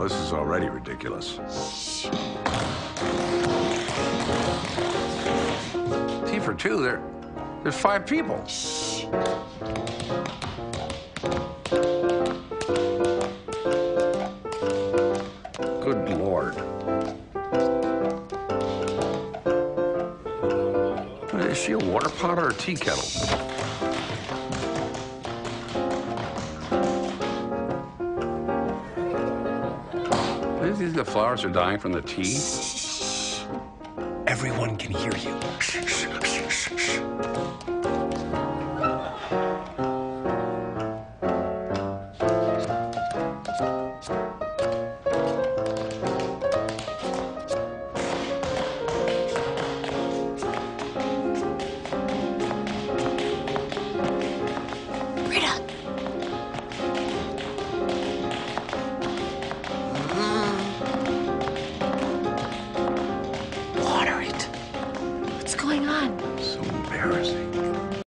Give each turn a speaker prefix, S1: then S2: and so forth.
S1: this is already ridiculous.
S2: Tea for two, there's 5 people. Good Lord. Is she a water pot or a tea kettle? Do you think the flowers are dying from the tea?
S3: Everyone can hear you.
S4: Rita.
S3: Water it.
S4: What's going on?
S2: So embarrassing.